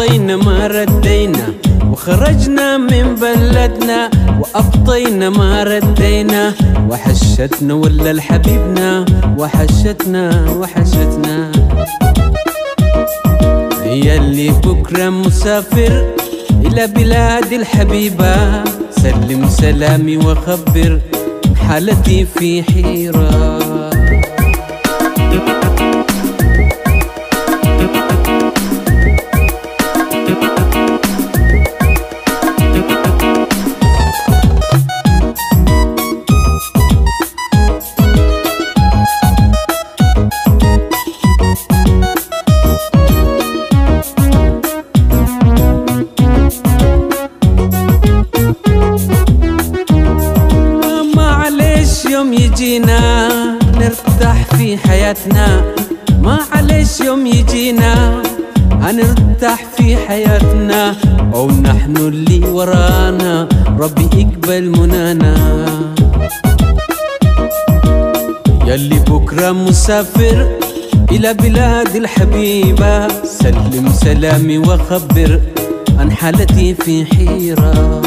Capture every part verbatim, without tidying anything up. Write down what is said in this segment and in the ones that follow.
وأبطينا ما ردينا، وخرجنا من بلدنا وأبطينا ما ردينا، وحشتنا ولا الحبيبنا، وحشتنا وحشتنا. ياللي بكرة مسافر إلى بلاد الحبيبة، سلم سلامي وخبر حالتي في حيرة. يوم يجينا نرتاح في حياتنا، ما عليش يوم يجينا هنرتاح في حياتنا، أو نحن اللي ورانا ربي يقبل منانا. ياللي بكرة مسافر إلى بلاد الحبيبة، سلم سلامي وخبر عن حالتي في حيرة.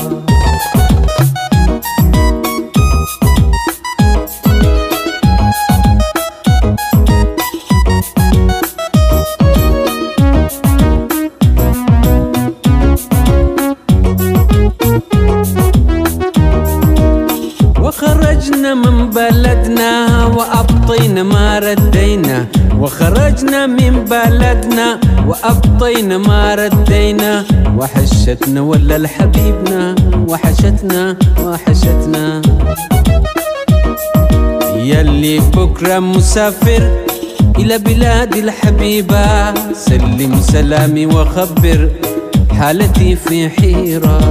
وخرجنا من بلدنا وأبطينا ما ردينا، وخرجنا من بلدنا وأبطينا ما ردينا، وحشتنا ولا الحبيبنا، وحشتنا وحشتنا. ياللي بكرة مسافر إلى بلاد الحبيبة، سلم سلامي وخبر حالتي في حيرة.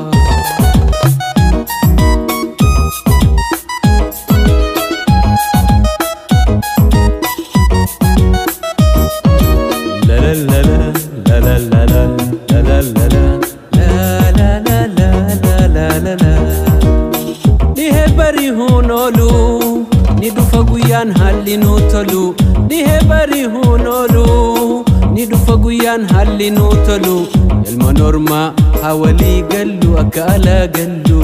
Nidu faguyan halli nutolu, dihe bari hunolu. Nidu faguyan halli nutolu, ilma norma hawali gallu akala gallu.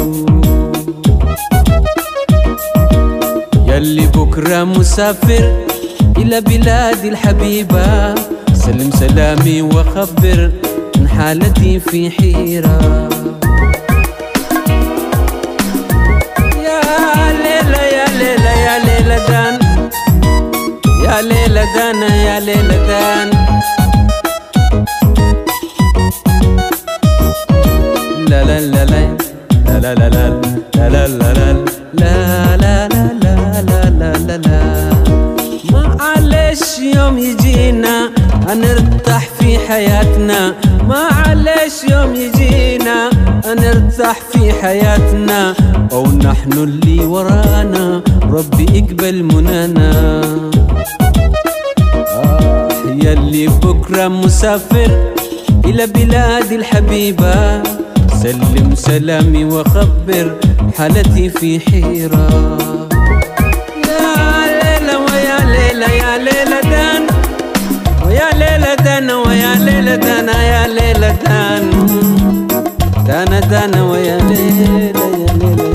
ياللي بكرة مسافر إلى بلاد الحبيبة، سلم سلامي وخبر عن حالتي في حيرة. يا ليلة دان يا ليلة دان، لا لا لا لا لا لا لا لا لا لا لا لا لا لا لا لا. معلش يوم يجينا هنرتاح في حياتنا، معلش يوم يجينا هنرتاح في حياتنا، أو نحن اللي ورانا ربي يقبل منانا. آه ياللي بكرة مسافر إلى بلاد الحبيبة، سلم سلامي وخبر حالتي في حيرة. يا ليلة ويا ليلة يا ليلة دان، ويا ليلة دان ويا ليلة دان يا ليلة دان، دان دان ويا ليلة يا ليلة.